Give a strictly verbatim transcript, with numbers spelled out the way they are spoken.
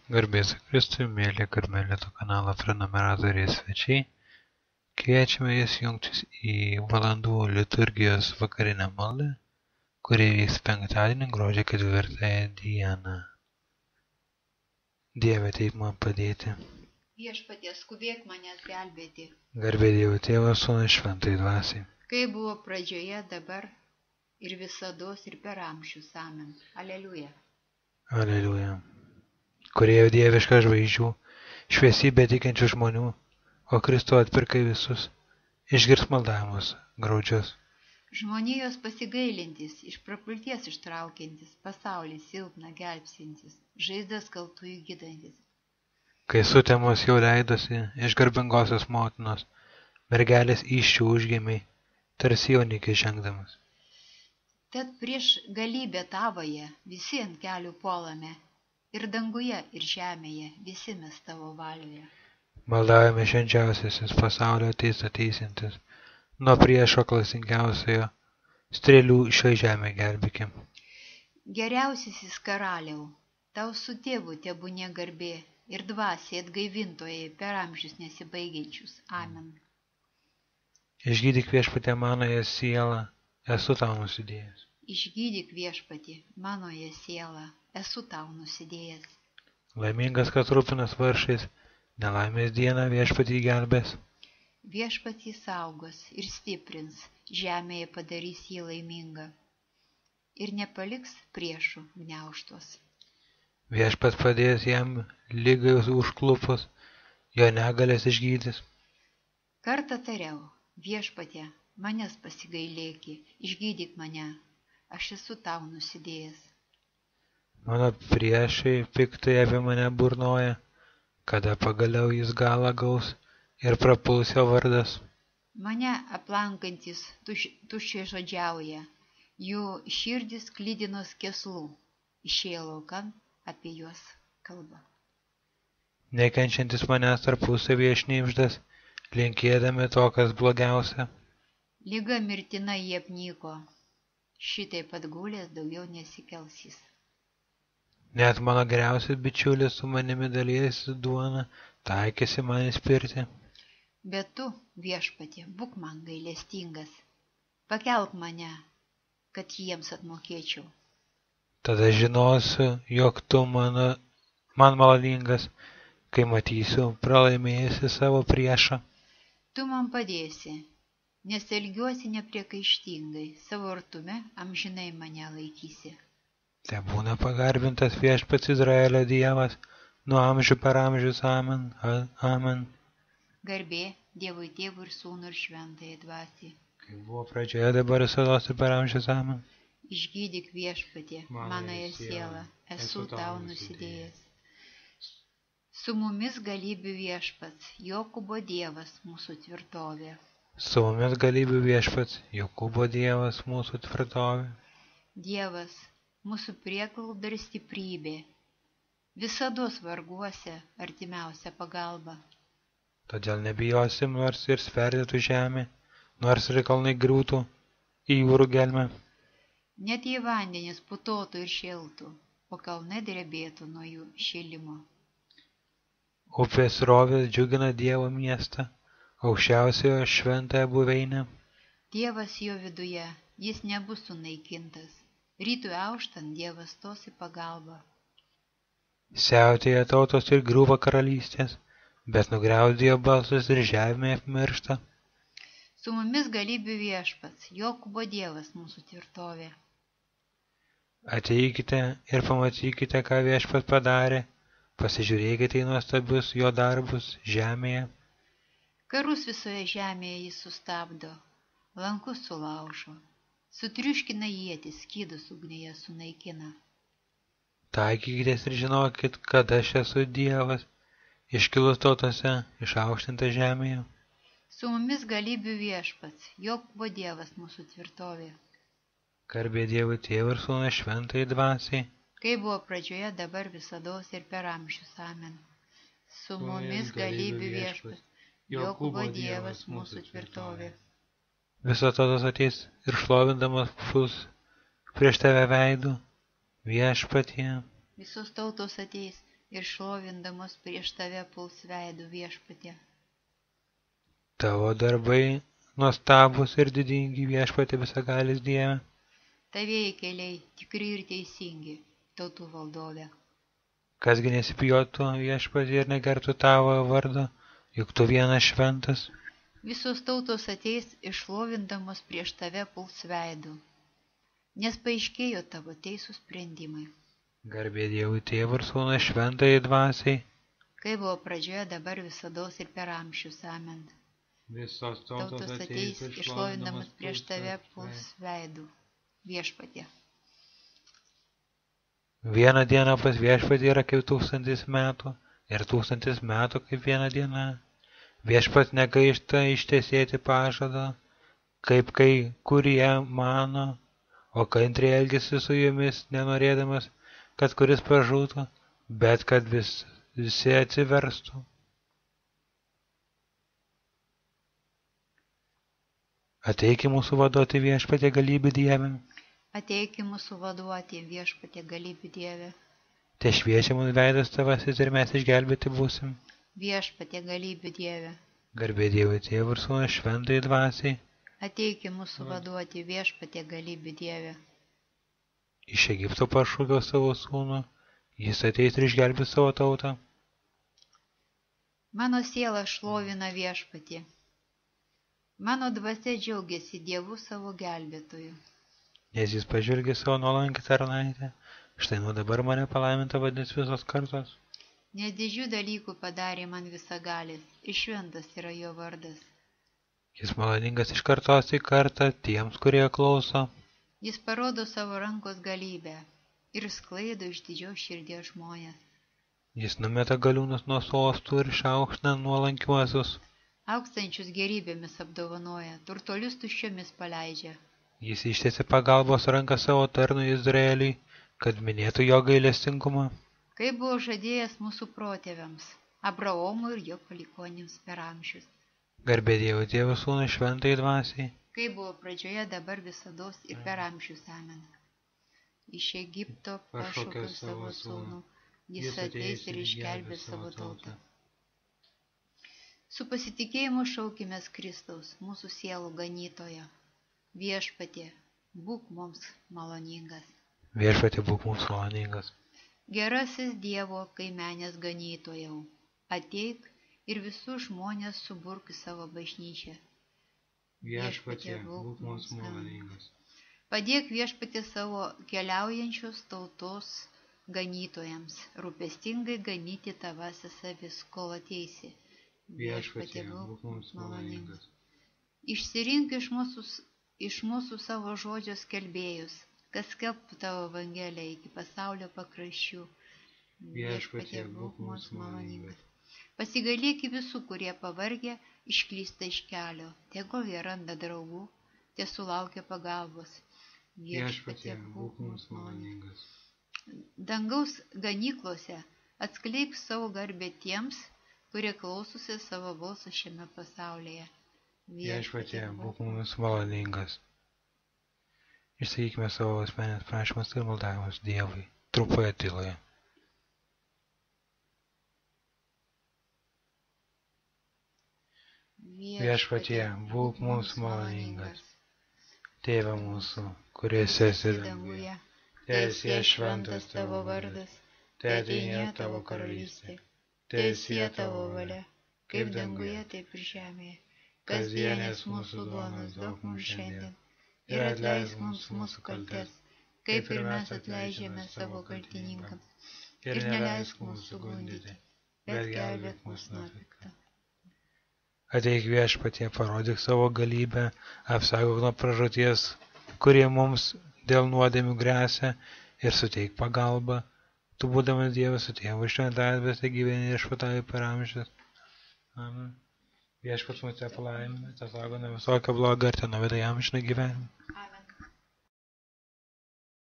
Garbės Kristui, mėly Karmelito kanalo prenumeratoriai svečiai, kviečiame Jus jungtis į valandų liturgijos vakarinę maldą, kuri vyks penktadienį gruodžio ketvirtąją dieną. Dieve, ateik man padėti. Viešpatie, skubėk manęs gelbėti. Garbė Dievo Tėvo, Sūnui, Šventai Dvasiai. Kaip buvo pradžioje, dabar ir visados ir per amžius. Amen. Aleliuja. Aleliuja. Kūrėjo dievišką žvaigždžių, šviesybę tikinčių žmonių, o Kristų atpirkai visus, išgirs maldavimus graudžius. Žmonijos pasigailintis, iš prapulties ištraukiantis, pasaulį silpną gelbsintis, žaizdas kaltųjų gydantis. Kai sutemos jau leidosi iš garbingosios motinos, mergelės įsčių užgimiai, tarsi jaunikis žengdamas. Tad prieš galybę tavoje visi ant kelių puolame, ir danguje, ir žemėje visi mes tavo valioje. Maldavome švenčiausiasis pasaulio teisą teisintis, nuo priešo klasingiausiojo, strėlių šioj žemė gelbėkim. Geriausiasis karaliau, tau su tėvu tebūnie garbė ir dvasiai atgaivintojai per amžius nesibaigiančius. Amen. Išgydyk Viešpatie manoje sielą, esu tau nusidėjęs. Išgydyk Viešpatie manoje sielą, esu tau nusidėjęs. Laimingas, kas rūpinas vargšais, nelaimės dieną Viešpatį gelbės. Viešpatį saugos ir stiprins, žemėje padarys jį laimingą ir nepaliks priešų gniaužtos. Viešpat padės jam lygai užklupus, jo negalės išgydys. Kartą tariau, Viešpatie, manęs pasigailėki, išgydyk mane, aš esu tau nusidėjęs. Mano priešai piktai apie mane burnoja, kada pagaliau jis galą gaus ir prapuls jo vardas. Mane aplankantis tuš, tuščiai žodžiauja, jų širdis klydinos kėslų, išėjo laukan apie juos kalba. Nekenčiantis manęs tarpusavy šnibždas, linkėdami to, kas blogiausia. Liga mirtina jie apnyko, šitaip atgulęs daugiau nesikelsis. Net mano geriausias bičiulis su manimi dalyjasi duona, taikėsi man įspirti. Bet tu, Viešpatie, būk man gailestingas, pakelk mane, kad jiems atmokėčiau. Tada žinosiu, jog tu mano, man maloningas, kai matysiu pralaimėjusi savo priešą. Tu man padėsi, nes elgiuosi nepriekaištingai, savo artume amžinai mane laikysi. Te būna pagarbintas Viešpats Izraelio Dievas, nuo amžių per amžius. Amen. Amen. Garbė Dievui Tėvui ir Sūnui ir Šventajai Dvasiai. Kai buvo pradžioje, dabar visados ir per amžius. Amen. Išgydyk Viešpatie manoje sielą, esu tau nusidėjęs. Su mumis galybių Viešpats, Jokūbo Dievas mūsų tvirtovė. Su mumis galybių Viešpats, Jokūbo Dievas mūsų tvirtovė. Dievas, mūsų prieglauda ir stiprybė, visados varguose artimiausia pagalba. Todėl nebijosim, nors ir sverdėtų žemė, nors ir kalnai griūtų į jūrų gelmę. Net jei vandenis putotų ir šiltų, o kalnai drebėtų nuo jų šilimo. Upės rovės džiugina Dievo miestą, aukščiausiojo šventąją buveinę. Dievas jo viduje, jis nebus sunaikintas. Rytui auštant Dievas stos į pagalbą. Siautėja tautos ir griūva karalystės, bet nugriaudėjo balsas ir žemė apmiršta. Su mumis galybių Viešpats, Jokūbo Dievas mūsų tvirtovė. Ateikite ir pamatykite, ką Viešpats padarė, pasižiūrėkite į nuostabius jo darbus žemėje. Karus visoje žemėje jis sustabdo, lankus sulaužo, sutriuškina ietis, skydus ugnėje sunaikina. Taikykitės ir žinokit, kad aš esu Dievas, iškilus tautose, išaukštintas žemėje. Su mumis galybių Viešpats, Jokūbo Dievas mūsų tvirtovė. Garbė Dievui Tėvui ir Sūnui Šventajai Dvasiai. Kai buvo pradžioje, dabar visados ir per amžius. Amen. Su mumis galybių Viešpats, Jokūbo Dievas mūsų tvirtovė. Visos tautos ateis ir šlovindamas bus prieš tave veidu, Viešpatie. Visos tautos ateis ir šlovindamos prieš tave puls veidu viešpatie. Tavo darbai nuostabus ir didingi viešpatie visagalis Dieve. Tavieji keliai tikri ir teisingi, tautų valdove. Kasgi nesibijotų viešpatie ir negertų tavo vardo, juk tu vienas šventas. Visos tautos ateis išlovindamos prieš tave puls veidu, nes paaiškėjo tavo teisų sprendimai. Garbė Dievui Tėvui ir Sūnui šventajai dvasiai. Kai buvo pradžioje, dabar visados ir per amžius. Amen. Visos Tautos ateis išlovindamas prieš tave puls veidu viešpatie. Viena diena pas viešpatį yra kaip tūkstantis metų, ir tūkstantis metų kaip viena diena. Viešpats negaišta ištesėti pažadą, kaip kai kurie mano, o kantriai elgesi su jumis, nenorėdamas, kad kuris pražūtų, bet kad vis, visi atsiverstų. Ateik į mūsų vaduoti viešpatie galybių Dieve. Ateik į mūsų vaduoti viešpatie galybių Dieve. Te šviečia mūsų veidas tavasis ir mes išgelbėti būsim. Viešpatie galybių Dieve. Garbė Dievui Tėvui ir Sūnui šventai dvasiai. Ateik į mūsų vaduoti viešpatie galybių Dieve. Iš Egipto pašaukiau savo sūnų, jis ateis ir išgelbės savo tautą. Mano siela šlovina viešpatį. Mano dvasia džiaugiasi Dievu savo gelbėtoju. Nes jis pažvelgė savo nuolankį tarnaitę, štai nuo dabar mane palaiminta vadins visos kartos. Nes didžių dalykų padarė man visagalis, ir šventas yra jo vardas. Jis maloningas iš kartos į kartą tiems, kurie klauso. Jis parodo savo rankos galybę ir sklaido iš didžios širdies žmonės. Jis numeta galiūnus nuo sostų ir išaukština nuolankiuosius. Aukstančius gerybėmis apdovanoja, turtolius tuščiomis paleidžia. Jis ištiesė pagalbos ranką savo tarnui Izraeliui, kad minėtų jo gailestingumą. Kaip buvo žadėjęs mūsų protėviams, Abraomui ir jo palikuonims per amžius. Garbė Dievui Tėvui Sūnui šventai dvasiai. Kaip buvo pradžioje, dabar visados ir per amžius. Amen. Iš Egipto pašaukiau savo sūnų, jis ateis ir išgelbės savo tautą. Su pasitikėjimu šaukimės Kristaus, mūsų sielų ganytojo. Viešpatie, būk mums maloningas. Viešpatie, būk mums maloningas. Gerasis Dievo kaimenės ganytojau, ateik ir visus žmonės suburk į savo bažnyčią. Viešpatie, būk mums maloningas. Padėk viešpatie savo keliaujančios tautos ganytojams, rūpestingai ganyti tavasis avis, kol ateisi. Viešpatie, būk mums maloningas. Išsirink iš mūsų, iš mūsų savo žodžio skelbėjus, kas skelbtų tavo evangeliją iki pasaulio pakraščių. Viešpatie, būk mums maloningas. Pasigailėk visų, kurie pavargę, išklysta iš kelio, tegul jie randa draugų, tie sulaukia pagalbos. Viešpatie, būk mums maloningas. Dangaus ganyklose atskleik savo garbę tiems, kurie klausosi savo balso šiame pasaulyje. Viešpatie, būk mums maloningas. Išsakykime savo asmenines prašymus ir maldavimus Dievui, trumpoje tyloje. Viešpatie, būk mums maloningas. Tėve mūsų, kuris esi danguje, teesie šventas tavo vardas, teateinie tavo karalystė, teesie tavo valia, kaip danguje, taip ir žemėje. Kasdienės mūsų duonos duok mums šiandien ir atleisk mums mūsų kaltes, kaip ir mes atleidžiame savo kaltininkams, ir neleisk mūsų gundyti, bet gelbėk mus nuo pikto. Ateik Viešpatie, parodyk savo galybę, apsaugok nuo pražūties, kurie mums dėl nuodėmių gresia, ir suteik pagalbą. Tu būdamas Dievas su Tėvu šventąja dvasia gyveni ir viešpatauji per amžius. Amen. Viešpats mus te palaimina, te saugo nuo visokio blogo ir te nuveda į amžiną gyvenimą.